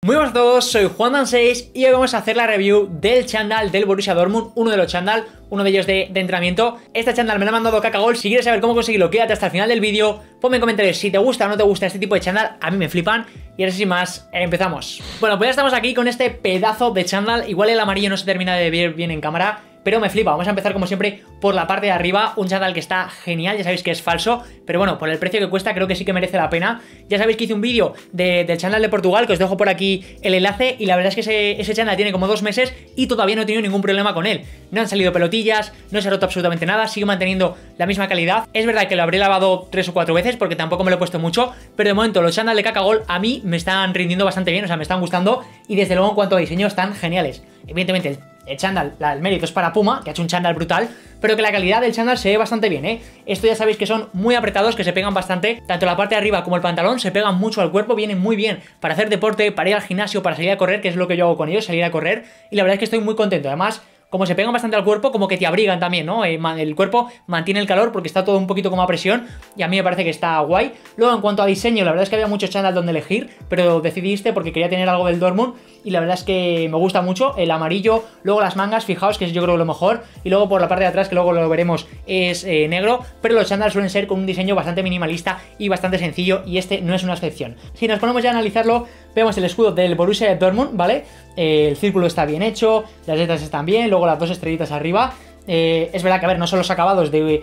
Muy buenas a todos, soy Juandan6 y hoy vamos a hacer la review del chándal del Borussia Dortmund, uno de los chándal, uno de ellos de entrenamiento. Este chándal me lo ha mandado Cacagol. Si quieres saber cómo conseguirlo, quédate hasta el final del vídeo, ponme en comentarios si te gusta o no te gusta este tipo de chándal, a mí me flipan. Y ahora sin más, empezamos. Bueno, pues ya estamos aquí con este pedazo de chándal. Igual el amarillo no se termina de ver bien en cámara, pero me flipa. Vamos a empezar como siempre por la parte de arriba. Un chándal que está genial, ya sabéis que es falso, pero bueno, por el precio que cuesta creo que sí que merece la pena. Ya sabéis que hice un vídeo del chándal de Portugal, que os dejo por aquí el enlace, y la verdad es que ese chándal tiene como 2 meses y todavía no he tenido ningún problema con él. No han salido pelotillas, no se ha roto absolutamente nada, sigue manteniendo la misma calidad. Es verdad que lo habré lavado 3 o 4 veces porque tampoco me lo he puesto mucho, pero de momento los chándal de Cacagol a mí me están rindiendo bastante bien, o sea, me están gustando, y desde luego en cuanto a diseño están geniales. Evidentemente el chándal, el mérito es para Puma, que ha hecho un chándal brutal, pero que la calidad del chándal se ve bastante bien, ¿eh? Esto ya sabéis que son muy apretados, que se pegan bastante, tanto la parte de arriba como el pantalón se pegan mucho al cuerpo, vienen muy bien para hacer deporte, para ir al gimnasio, para salir a correr, que es lo que yo hago con ellos, salir a correr, y la verdad es que estoy muy contento. Además, como se pegan bastante al cuerpo, como que te abrigan también, ¿no? El cuerpo mantiene el calor porque está todo un poquito como a presión, y a mí me parece que está guay. Luego, en cuanto a diseño, la verdad es que había muchos chándal donde elegir, pero decidí este porque quería tener algo del Dortmund, y la verdad es que me gusta mucho el amarillo. Luego las mangas, fijaos que es yo creo lo mejor, y luego por la parte de atrás, que luego lo veremos, es negro, pero los chándal suelen ser con un diseño bastante minimalista y bastante sencillo, y este no es una excepción. Si nos ponemos ya a analizarlo, vemos el escudo del Borussia Dortmund, ¿vale? El círculo está bien hecho, las letras están bien, luego las 2 estrellitas arriba. Es verdad que, a ver, no son los acabados de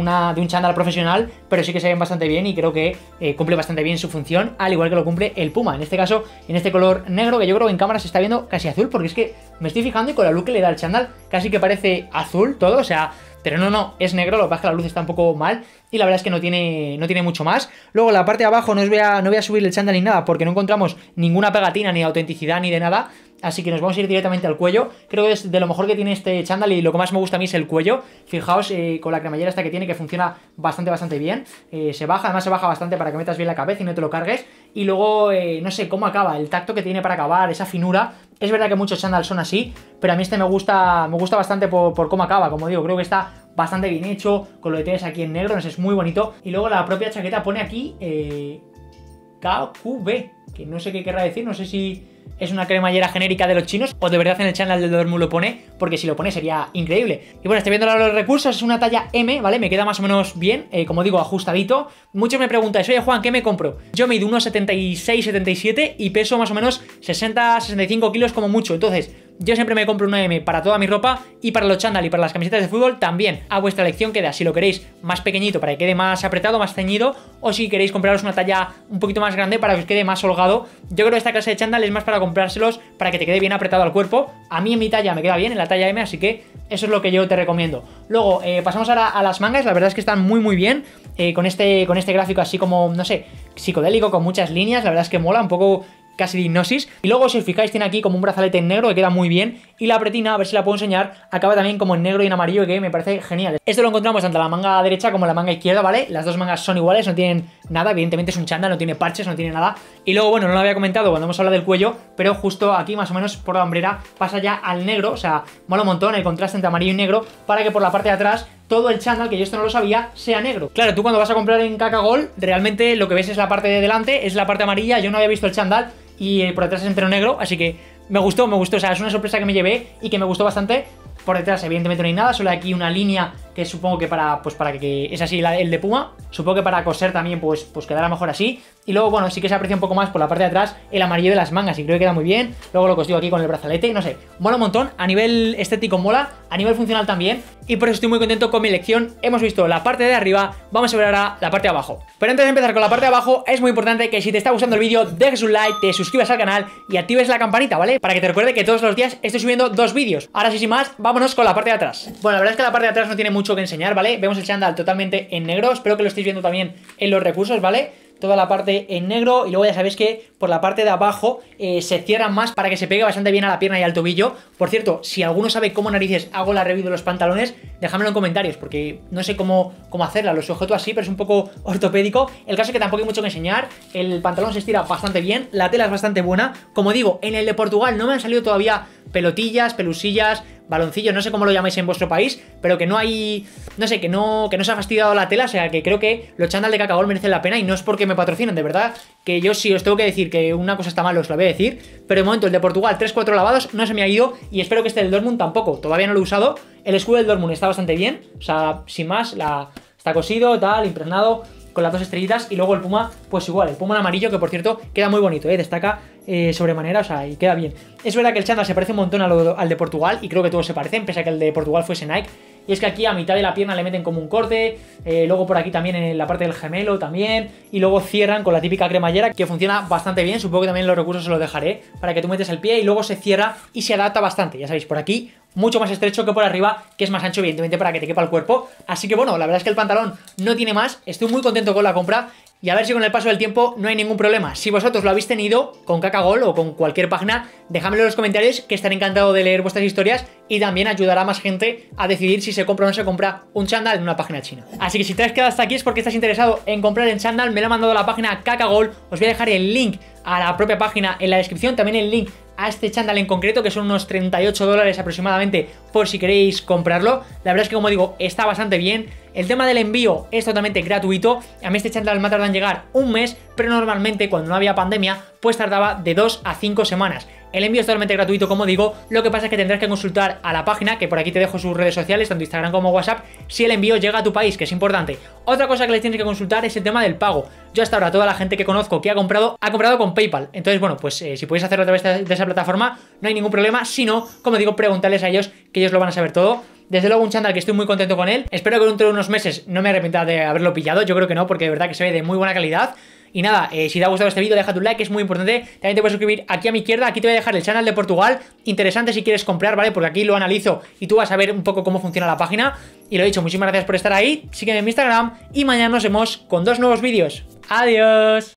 un chándal profesional, pero sí que se ven bastante bien y creo que cumple bastante bien su función, al igual que lo cumple el Puma. En este caso, en este color negro, que yo creo que en cámara se está viendo casi azul, porque es que me estoy fijando y con la luz que le da el chándal casi que parece azul todo, o sea, pero no, es negro. Lo que pasa es que la luz está un poco mal y la verdad es que no tiene mucho más. Luego la parte de abajo no voy a subir el chándal ni nada porque no encontramos ninguna pegatina, ni de autenticidad, ni de nada. Así que nos vamos a ir directamente al cuello. Creo que es de lo mejor que tiene este chándal y lo que más me gusta a mí es el cuello. Fijaos con la cremallera esta que tiene, que funciona bastante bien. Se baja, además se baja bastante para que metas bien la cabeza y no te lo cargues. Y luego, no sé cómo acaba, el tacto que tiene para acabar, esa finura. Es verdad que muchos chándal son así, pero a mí este me gusta bastante por cómo acaba. Como digo, creo que está bastante bien hecho, con lo que tienes aquí en negro, no sé, es muy bonito. Y luego la propia chaqueta pone aquí KQB, que no sé qué querrá decir, no sé si es una cremallera genérica de los chinos o de verdad en el chándal del Dortmund lo pone, porque si lo pone sería increíble. Y bueno, estoy viendo los recursos, es una talla M, ¿vale? Me queda más o menos bien, como digo, ajustadito. Muchos me preguntáis, oye Juan, ¿qué me compro? Yo mido unos 76, 77 y peso más o menos 60, 65 kilos como mucho, entonces yo siempre me compro una M para toda mi ropa, y para los chándal y para las camisetas de fútbol también. A vuestra elección queda, si lo queréis más pequeñito para que quede más apretado, más ceñido, o si queréis compraros una talla un poquito más grande para que os quede más holgado. Yo creo que esta clase de chándal es más para comprárselos para que te quede bien apretado al cuerpo. A mí en mi talla me queda bien, en la talla M, así que eso es lo que yo te recomiendo. Luego pasamos ahora a las mangas. La verdad es que están muy bien, con este gráfico así como, no sé, psicodélico, con muchas líneas. La verdad es que mola, un poco casi de hipnosis. Y luego, si os fijáis, tiene aquí como un brazalete en negro que queda muy bien, y la pretina, a ver si la puedo enseñar, acaba también como en negro y en amarillo, que me parece genial. Esto lo encontramos tanto en la manga derecha como en la manga izquierda, ¿vale? Las dos mangas son iguales, no tienen nada, evidentemente es un chándal, no tiene parches, no tiene nada. Y luego, bueno, no lo había comentado cuando hemos hablado del cuello, pero justo aquí más o menos por la hombrera pasa ya al negro, o sea, mola un montón el contraste entre amarillo y negro, para que por la parte de atrás todo el chándal, que yo esto no lo sabía, sea negro. Claro, tú cuando vas a comprar en Cacagol, realmente lo que ves es la parte de delante, es la parte amarilla. Yo no había visto el chándal y por detrás es entero negro, así que me gustó, o sea, es una sorpresa que me llevé y que me gustó bastante. Por detrás evidentemente no hay nada, solo hay aquí una línea que supongo que para que es así el de Puma, supongo que para coser también pues quedará mejor así. Y luego, bueno, sí que se aprecia un poco más por la parte de atrás el amarillo de las mangas y creo que queda muy bien. Luego lo que os digo aquí con el brazalete, no sé, mola un montón, a nivel estético mola, a nivel funcional también, y por eso estoy muy contento con mi elección. Hemos visto la parte de arriba, vamos a ver ahora la parte de abajo. Pero antes de empezar con la parte de abajo, es muy importante que si te está gustando el vídeo, dejes un like, te suscribas al canal y actives la campanita, ¿vale? Para que te recuerde que todos los días estoy subiendo 2 vídeos. Ahora sí, sin más, vámonos con la parte de atrás. Bueno, la verdad es que la parte de atrás no tiene mucho que enseñar, ¿vale? Vemos el chándal totalmente en negro, espero que lo estéis viendo también en los recursos, ¿vale? Toda la parte en negro, y luego ya sabéis que por la parte de abajo se cierran más para que se pegue bastante bien a la pierna y al tobillo. Por cierto, si alguno sabe cómo narices hago la review de los pantalones, déjamelo en comentarios, porque no sé cómo hacerla, lo sujeto así, pero es un poco ortopédico. El caso es que tampoco hay mucho que enseñar, el pantalón se estira bastante bien, la tela es bastante buena. Como digo, en el de Portugal no me han salido todavía pelotillas, pelusillas, baloncillos, no sé cómo lo llamáis en vuestro país, pero que no hay, no sé, que no se ha fastidiado la tela, o sea que creo que los chándal de Cacagol merecen la pena, y no es porque me patrocinen, de verdad, que yo sí os tengo que decir decir que una cosa está mal, os la voy a decir. Pero de momento el de Portugal, 3-4 lavados, no se me ha ido. Y espero que este del Dortmund tampoco. Todavía no lo he usado. El escudo del Dortmund está bastante bien. O sea, sin más, está cosido, tal, impregnado, con las 2 estrellitas. Y luego el Puma, pues igual, el Puma en amarillo, que por cierto queda muy bonito, destaca sobremanera, o sea, y queda bien. Es verdad que el chándal se parece un montón al de Portugal, y creo que todos se parecen, pese a que el de Portugal fuese Nike. Y es que aquí a mitad de la pierna le meten como un corte, luego por aquí también en la parte del gemelo también, y luego cierran con la típica cremallera, que funciona bastante bien. Supongo que también los recursos se los dejaré, para que tú metes el pie y luego se cierra y se adapta bastante. Ya sabéis, por aquí mucho más estrecho que por arriba, que es más ancho evidentemente para que te quepa el cuerpo. Así que bueno, la verdad es que el pantalón no tiene más. Estoy muy contento con la compra. Y a ver si con el paso del tiempo no hay ningún problema. Si vosotros lo habéis tenido con Kakagol o con cualquier página, dejadmelo en los comentarios, que estaré encantado de leer vuestras historias y también ayudará a más gente a decidir si se compra o no se compra un chándal en una página china. Así que si te has quedado hasta aquí es porque estás interesado en comprar el chándal. Me lo ha mandado la página Kakagol. Os voy a dejar el link a la propia página en la descripción, también el link a este chándal en concreto, que son unos 38 dólares aproximadamente, por si queréis comprarlo. La verdad es que, como digo, está bastante bien. El tema del envío es totalmente gratuito. A mí este chándal me ha tardado en llegar un mes, pero normalmente cuando no había pandemia, pues tardaba de 2 a 5 semanas. El envío es totalmente gratuito, como digo. Lo que pasa es que tendrás que consultar a la página, que por aquí te dejo sus redes sociales, tanto Instagram como WhatsApp, si el envío llega a tu país, que es importante. Otra cosa que les tienes que consultar es el tema del pago. Yo hasta ahora toda la gente que conozco que ha comprado con PayPal. Entonces, bueno, pues si podéis hacerlo a través de esa plataforma, no hay ningún problema. Si no, como digo, preguntarles a ellos, que ellos lo van a saber todo. Desde luego un chándal que estoy muy contento con él. Espero que dentro de unos meses no me arrepienta de haberlo pillado. Yo creo que no, porque de verdad que se ve de muy buena calidad. Y nada, si te ha gustado este vídeo, deja tu like, que es muy importante. También te puedes suscribir aquí a mi izquierda. Aquí te voy a dejar el chándal de Portugal. Interesante si quieres comprar, ¿vale? Porque aquí lo analizo y tú vas a ver un poco cómo funciona la página. Y lo he dicho, muchísimas gracias por estar ahí. Sígueme en mi Instagram y mañana nos vemos con 2 nuevos vídeos. ¡Adiós!